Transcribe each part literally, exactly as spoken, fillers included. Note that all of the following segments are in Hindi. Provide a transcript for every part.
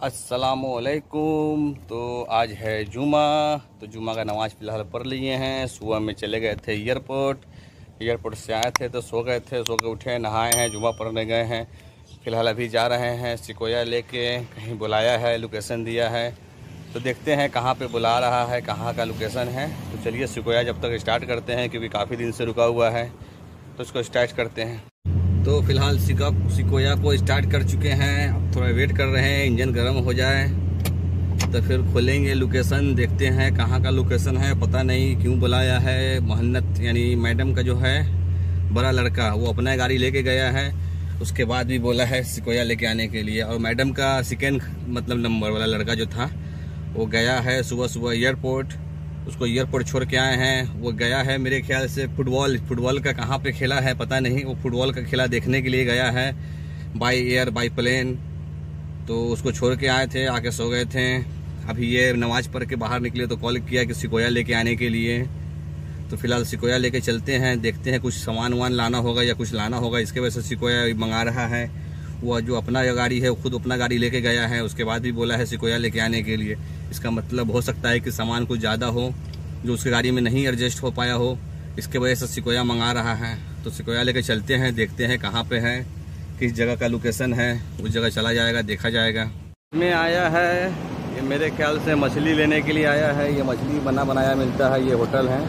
अस्सलामुअलैकुम। तो आज है जुमा, तो जुमा का नमाज़ फ़िलहाल पढ़ लिए हैं। सुबह में चले गए थे एयरपोर्ट, एयरपोर्ट से आए थे तो सो गए थे, सो के उठे, नहाए हैं, जुमा पढ़ने गए हैं। फ़िलहाल अभी जा रहे हैं सिकोया लेके, कहीं बुलाया है, लोकेशन दिया है, तो देखते हैं कहाँ पे बुला रहा है, कहाँ का लोकेशन है। तो चलिए सिकोया जब तक स्टार्ट करते हैं, क्योंकि काफ़ी दिन से रुका हुआ है, तो इसको स्टार्ट करते हैं। तो फ़िलहाल सिका सिकोया को स्टार्ट कर चुके हैं। अब थोड़ा वेट कर रहे हैं, इंजन गर्म हो जाए तो फिर खोलेंगे लोकेशन, देखते हैं कहाँ का लोकेशन है। पता नहीं क्यों बुलाया है। मोहन्नत यानी मैडम का जो है बड़ा लड़का, वो अपना गाड़ी लेके गया है, उसके बाद भी बोला है सिकोया लेके आने के लिए। और मैडम का सेकेंड मतलब नंबर वाला लड़का जो था वो गया है सुबह सुबह एयरपोर्ट, उसको एयरपोर्ट छोड़ के आए हैं। वो गया है मेरे ख्याल से फुटबॉल फुटबॉल का कहाँ पे खेला है पता नहीं, वो फुटबॉल का खेला देखने के लिए गया है बाय एयर बाय प्लेन। तो उसको छोड़ के आए थे, आके सो गए थे। अभी ये नमाज पढ़ के बाहर निकले तो कॉल किया कि सिकोया लेके आने के लिए। तो फिलहाल सिकोया लेके चलते हैं, देखते हैं कुछ सामान वामान लाना होगा या कुछ लाना होगा, इसके वजह से सिकोया मंगा रहा है। वो जो अपना गाड़ी है वो खुद अपना गाड़ी लेके गया है, उसके बाद भी बोला है सिकोया लेके आने के लिए। इसका मतलब हो सकता है कि सामान कुछ ज़्यादा हो जो उसकी गाड़ी में नहीं एडजस्ट हो पाया हो, इसके वजह से सिकोया मंगा रहा है। तो सिकोया लेके चलते हैं, देखते हैं कहाँ पे है, किस जगह का लोकेशन है, उस जगह चला जाएगा, देखा जाएगा। में आया है ये मेरे ख्याल से मछली लेने के लिए आया है। ये मछली बना बनाया मिलता है, ये होटल है,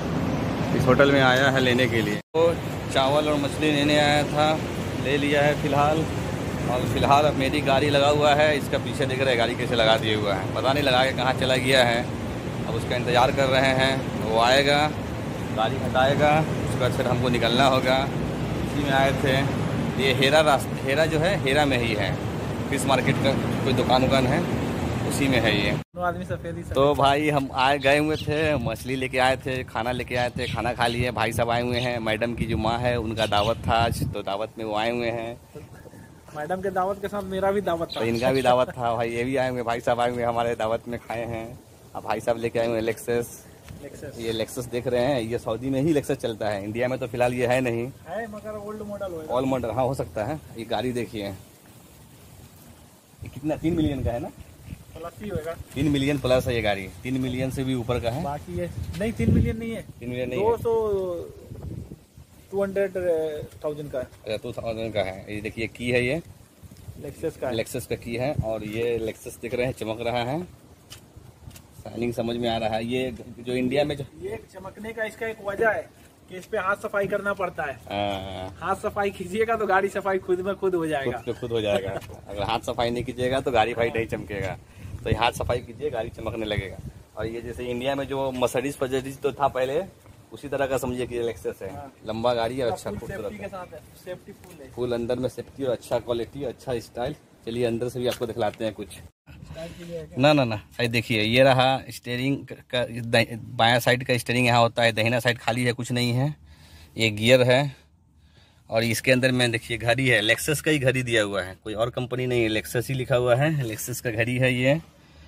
इस होटल में आया है लेने के लिए। तो चावल और मछली लेने आया था, ले लिया है फ़िलहाल। और फिलहाल अब मेरी गाड़ी लगा हुआ है, इसका पीछे देख रहे हैं गाड़ी कैसे लगा दिए हुआ है, पता नहीं लगा के कहाँ चला गया है। अब उसका इंतज़ार कर रहे हैं, वो आएगा, गाड़ी हटाएगा, उसके बाद फिर हमको निकलना होगा। इसी में आए थे। ये हेरा रास्ता, हेरा जो है हेरा में ही है, फिश मार्केट का कोई दुकान उकान है, उसी में है ये। आदमी सफेद। तो भाई हम आए गए हुए थे, मछली लेके आए थे, खाना लेके आए थे, खाना खा लिए। भाई साहब आए हुए हैं, मैडम की जो माँ है उनका दावत था आज, तो दावत में वो आए हुए हैं। मैडम के दावत के साथ मेरा भी दावत था, तो इनका भी दावत था। भाई ये भी आए हुए, भाई साहब आए हुए हमारे दावत में, खाए हैं। अब भाई साहब लेके आए हुए लेक्सस। ये लेक्सस देख रहे हैं, ये सऊदी में ही लेक्सस चलता है, इंडिया में तो फिलहाल ये है नहीं है, मगर ओल्ड मॉडल होगा। ओल्ड मॉडल हाँ हो सकता है। ये गाड़ी देखिए, ये कितना तीन मिलियन का है ना, प्लस ही होगा। तीन मिलियन प्लस है ये गाड़ी, तीन मिलियन से भी ऊपर का है। बाकी ये नहीं, तीन मिलियन नहीं है, तीन मिलियन नहीं, दो सौ टू हंड्रेड थाउजेंड का है, टू थाउजेंड का है। ये देखिए की है, ये लेक्सस का लेक्सस का की है। और ये लेक्सस दिख रहे हैं, चमक रहा है, शाइनिंग समझ में आ रहा है। ये जो इंडिया में जो ये चमकने का इसका एक वजह है कि इस पे हाथ सफाई करना पड़ता है। आ, हाथ सफाई कीजिएगा तो गाड़ी सफाई खुद में खुद हो जाएगा, खुद खुद हो जाएगा। अगर हाथ सफाई नहीं कीजिएगा तो गाड़ी फाई नहीं चमकेगा, तो ये हाथ सफाई कीजिए, गाड़ी चमकने लगेगा। और ये जैसे इंडिया में जो मर्सिडीज फर्सिडीज तो था पहले, उसी तरह का समझिए कि लेक्सस है। लंबा गाड़ी है, अच्छा खूबसूरत है, सेफ्टी फुल है, फुल अंदर में सेफ्टी और अच्छा क्वालिटी, अच्छा स्टाइल। चलिए अंदर से भी आपको दिखलाते हैं कुछ। ना ना ना ये देखिए, ये रहा स्टीयरिंग का, बायां साइड का स्टीयरिंग यहाँ होता है, दाहिना साइड खाली है, कुछ नहीं है। ये गियर है और इसके अंदर में देखिए घड़ी है, लेक्सस का ही घड़ी दिया हुआ है, कोई और कंपनी नहीं है, लेक्सस ही लिखा हुआ है, लेक्सस का घड़ी है ये।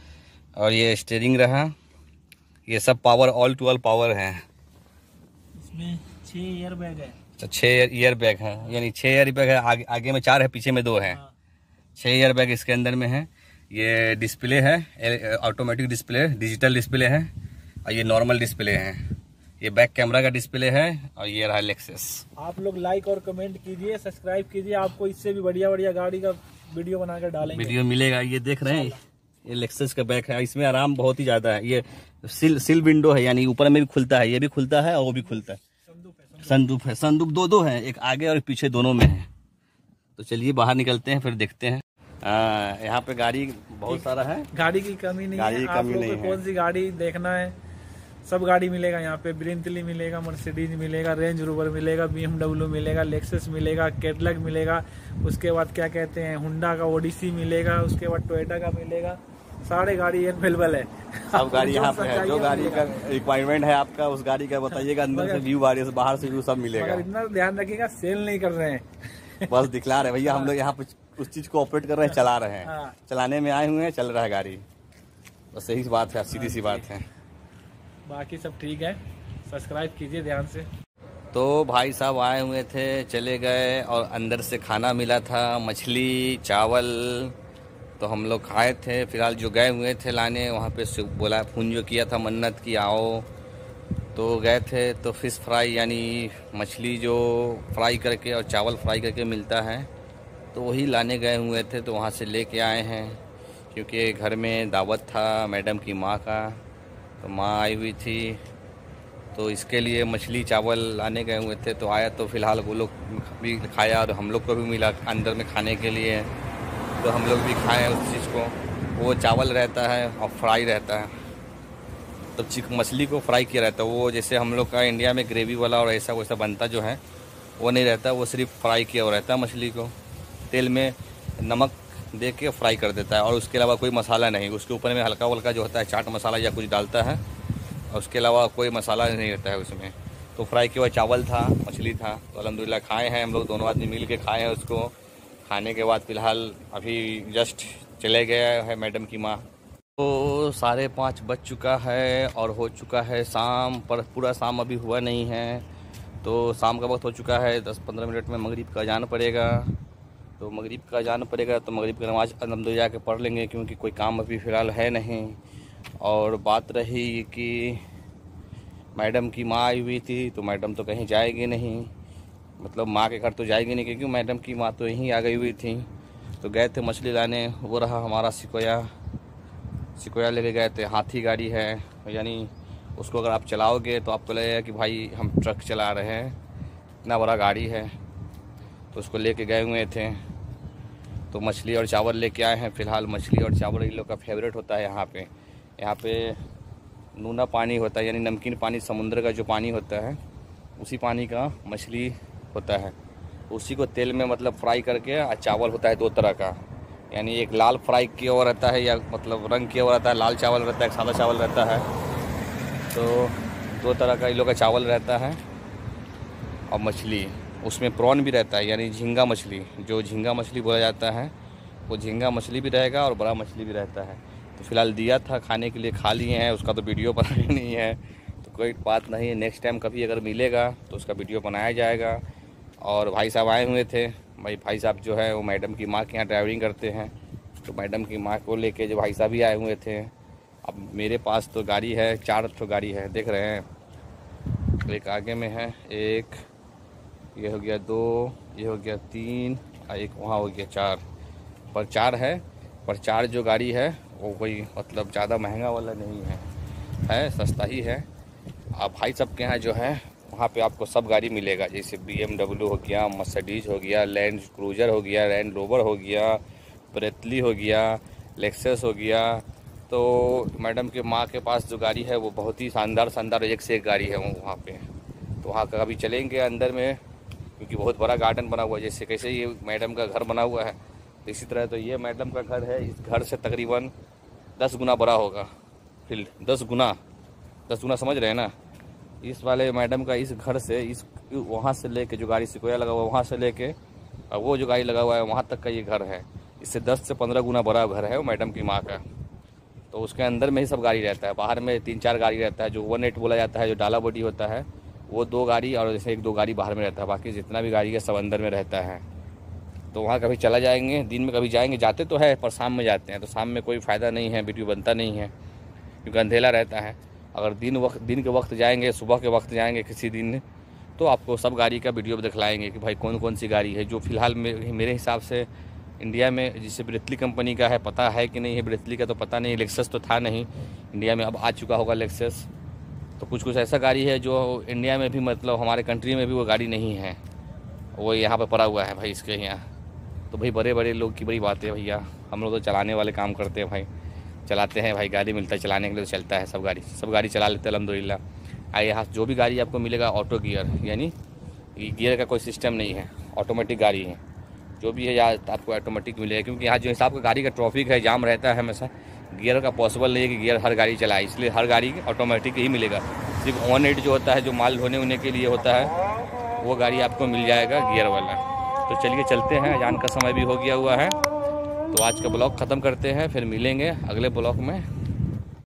और ये स्टीयरिंग रहा, ये सब power all to all power है। इसमें छह एयर बैग है, तो छः एयर बैग है, यानी छः एयर बैग है, आगे, आगे में चार है, पीछे में दो है, छः एयर बैग इसके अंदर में है। ये डिस्प्ले है, ऑटोमेटिक डिस्प्ले, डिजिटल डिस्प्ले है, और ये नॉर्मल डिस्प्ले है। ये बैक कैमरा का डिस्प्ले है, और ये रहा लेक्सस। आप लोग लाइक और कमेंट कीजिए, सब्सक्राइब कीजिए, आपको इससे भी बढ़िया बढ़िया गाड़ी का वीडियो बनाकर डालेंगे, वीडियो मिलेगा। ये देख रहे हैं, ये लेक्सस का बैक है, इसमें आराम बहुत ही ज्यादा है। ये सिल सिल विंडो है, यानी ऊपर में भी खुलता है, ये भी खुलता है और वो भी खुलता है। संदूक है, संदूक दो दो है, एक आगे और पीछे दोनों में है। तो चलिए बाहर निकलते हैं, फिर देखते हैं। यहाँ पे गाड़ी बहुत सारा है, गाड़ी की कमी नहीं गाड़ी है। की आप कमी लोग नहीं को है। कौन सी गाड़ी देखना है, सब गाड़ी मिलेगा यहाँ पे। ब्रेंटली मिलेगा, मर्सिडीज मिलेगा, रेंज रोवर मिलेगा, बीएमडब्ल्यू मिलेगा, लेक्सस मिलेगा, कैटलग मिलेगा, उसके बाद क्या कहते हैं हुंडा का ओडिसी मिलेगा, उसके बाद टोयोटा का मिलेगा, सारे गाड़ी अवेलेबल है। सब गाड़ी यहाँ पे है, जो गाड़ी का रिक्वायरमेंट है आपका उस गाड़ी का बताइएगा, अंदर से व्यू, बाहर से बाहर से व्यू सब मिलेगा। इतना ध्यान रखिएगा, सेल नहीं कर रहे हैं, बस दिखला रहे भैया, हम लोग यहाँ पे उस चीज को ऑपरेट कर रहे हैं, चला रहे हैं, चलाने में आए हुए हैं, चल रहा है गाड़ी, बस यही बात है, सीधी सी बात है। बाकी सब ठीक है, सब्सक्राइब कीजिए ध्यान से। तो भाई साहब आए हुए थे, चले गए, और अंदर से खाना मिला था, मछली, चावल, तो हम लोग खाए थे। फिलहाल जो गए हुए थे लाने, वहाँ पे बोला, फ़ोन जो किया था मन्नत की आओ, तो गए थे। तो फ़िश फ्राई यानी मछली जो फ्राई करके और चावल फ्राई करके मिलता है, तो वही लाने गए हुए थे। तो वहाँ से लेके आए हैं, क्योंकि घर में दावत था मैडम की माँ का, तो माँ आई हुई थी, तो इसके लिए मछली चावल लाने गए हुए थे। तो आया तो फ़िलहाल वो लोग भी खाया और हम लोग को भी मिला अंदर में खाने के लिए, तो हम लोग भी खाएं उस चीज़ को। वो चावल रहता है और फ्राई रहता है, तो चिक मछली को फ्राई किया रहता है। वो जैसे हम लोग का इंडिया में ग्रेवी वाला और ऐसा वैसा बनता जो है वो नहीं रहता, वो सिर्फ फ्राई किया हुआ रहता है। मछली को तेल में नमक दे के फ्राई कर देता है, और उसके अलावा कोई मसाला नहीं। उसके ऊपर में हल्का वल्का जो होता है चाट मसाला या कुछ डालता है, और उसके अलावा कोई मसाला नहीं रहता है उसमें। तो फ्राई किया हुआ चावल था, मछली था, तो अल्हम्दुलिल्लाह खाए हैं हम लोग, दोनों आदमी मिल के खाए हैं उसको। खाने के बाद फ़िलहाल अभी जस्ट चले गया है मैडम की माँ। तो साढ़े पाँच बज चुका है और हो चुका है शाम, पर पूरा शाम अभी हुआ नहीं है। तो शाम का वक्त हो चुका है, दस पंद्रह मिनट में मगरिब का अजान पड़ेगा। तो मगरिब का अजान पड़ेगा तो मगरिब की नमाज़ अल्हम्दुलिल्लाह के पढ़ लेंगे, क्योंकि कोई काम अभी फ़िलहाल है नहीं। और बात रही कि मैडम की माँ आई हुई थी, तो मैडम तो कहीं जाएगी नहीं, मतलब माँ के घर तो जाएगी नहीं, क्योंकि मैडम की माँ तो यहीं आ गई हुई थी। तो गए थे मछली लाने, वो रहा हमारा सिकोया। सिकोया लेके गए थे, हाथी गाड़ी है, यानी उसको अगर आप चलाओगे तो आपको लगेगा कि भाई हम ट्रक चला रहे हैं, इतना बड़ा गाड़ी है। तो उसको लेके गए हुए थे। तो मछली और चावल लेके आए हैं। फ़िलहाल मछली और चावल इन लोग का फेवरेट होता है यहाँ पे। यहाँ पे नूना पानी होता है, यानी नमकीन पानी, समुद्र का जो पानी होता है उसी पानी का मछली होता है। उसी को तेल में मतलब फ्राई करके, और चावल होता है दो तरह का, यानी एक लाल फ्राई किया हुआ रहता है, या मतलब रंग किया हुआ रहता है, लाल चावल रहता है, एक सादा चावल रहता है। तो दो तरह का इन लोग का चावल रहता है। और मछली उसमें प्रॉन भी रहता है, यानी झींगा मछली, जो झींगा मछली बोला जाता है वो झींगा मछली भी रहेगा और बड़ा मछली भी रहता है। तो फ़िलहाल दिया था खाने के लिए, खा लिए हैं, उसका तो वीडियो बनाया नहीं है, तो कोई बात नहीं है। नेक्स्ट टाइम कभी अगर मिलेगा तो उसका वीडियो बनाया जाएगा। और भाई साहब आए हुए थे, भाई भाई साहब जो है वो मैडम की माँ के यहाँ ड्राइवरिंग करते हैं, तो मैडम की माँ को लेके जो भाई साहब भी आए हुए थे। अब मेरे पास तो गाड़ी है, चार ठो गाड़ी है, देख रहे हैं, एक आगे में है, एक ये हो गया, दो ये हो गया, तीन, और एक वहाँ हो गया, चार। पर चार है, पर चार जो गाड़ी है वो कोई मतलब ज़्यादा महंगा वाला नहीं है, है सस्ता ही है। अब भाई साहब के यहाँ जो है वहाँ पे आपको सब गाड़ी मिलेगा, जैसे बी एम डब्ल्यू हो गया, मर्सिडीज हो गया, लैंड क्रूज़र हो गया, लैंड रोवर हो गया, ब्रेटली हो गया, लेक्सस हो गया। तो मैडम के माँ के पास जो गाड़ी है वो बहुत ही शानदार शानदार एक से एक गाड़ी है वहाँ पे। तो वहाँ का कभी चलेंगे अंदर में, क्योंकि बहुत बड़ा गार्डन बना हुआ है। जैसे कैसे ये मैडम का घर बना हुआ है, इसी तरह तो ये मैडम का घर है। इस घर से तकरीबन दस गुना बड़ा होगा फील्ड, दस गुना दस गुना समझ रहे हैं ना। इस वाले मैडम का इस घर से, इस वहाँ से लेके जो गाड़ी सिकोया लगा हुआ है वहाँ से लेके और वो जो गाड़ी लगा हुआ है वहाँ तक का ये घर है। इससे दस से पंद्रह गुना बड़ा घर है वो मैडम की माँ का। तो उसके अंदर में ही सब गाड़ी रहता है, बाहर में तीन चार गाड़ी रहता है। जो वन एट बोला जाता है, जो डाला बॉडी होता है, वो दो गाड़ी, और जैसे एक दो गाड़ी बाहर में रहता है, बाकी जितना भी गाड़ी है सब अंदर में रहता है। तो वहाँ कभी चला जाएंगे, दिन में कभी जाएंगे, जाते तो है पर शाम में जाते हैं। तो शाम में कोई फ़ायदा नहीं है, वीडियो बनता नहीं है क्योंकि अंधेला रहता है। अगर दिन वक्त दिन के वक्त जाएंगे, सुबह के वक्त जाएंगे किसी दिन, तो आपको सब गाड़ी का वीडियो दिखलाएंगे कि भाई कौन कौन सी गाड़ी है। जो फ़िलहाल मेरे हिसाब से इंडिया में, जिसे ब्रेटली कंपनी का है, पता है कि नहीं है ब्रेटली का तो पता नहीं, लेक्सस तो था नहीं इंडिया में, अब आ चुका होगा लेक्सस। तो कुछ कुछ ऐसा गाड़ी है जो इंडिया में भी, मतलब हमारे कंट्री में भी वो गाड़ी नहीं है, वो यहाँ पे पड़ा हुआ है भाई इसके यहाँ। तो भाई बड़े बड़े लोग की बड़ी बात है भैया, हम लोग तो चलाने वाले काम करते हैं भाई, चलाते हैं भाई, गाड़ी मिलता है चलाने के लिए तो चलता है, सब गाड़ी सब गाड़ी चला लेते हैं अल्हम्दुलिल्लाह। आइए यहाँ जो भी गाड़ी आपको मिलेगा ऑटो गियर, यानी गियर का कोई सिस्टम नहीं है, ऑटोमेटिक गाड़ी है। जो भी है यहाँ आपको ऑटोमेटिक मिलेगा, क्योंकि यहाँ जो हिसाब का गाड़ी का ट्रैफिक है, जाम रहता है हमेशा, गियर का पॉसिबल नहीं है कि गियर हर गाड़ी चलाए, इसलिए हर गाड़ी ऑटोमेटिक ही मिलेगा। सिर्फ वन एट जो होता है, जो माल ढोने होने के लिए होता है, वो गाड़ी आपको मिल जाएगा गियर वाला। तो चलिए चलते हैं, अजान का समय भी हो गया हुआ है। तो आज का ब्लॉग ख़त्म करते हैं, फिर मिलेंगे अगले ब्लॉग में।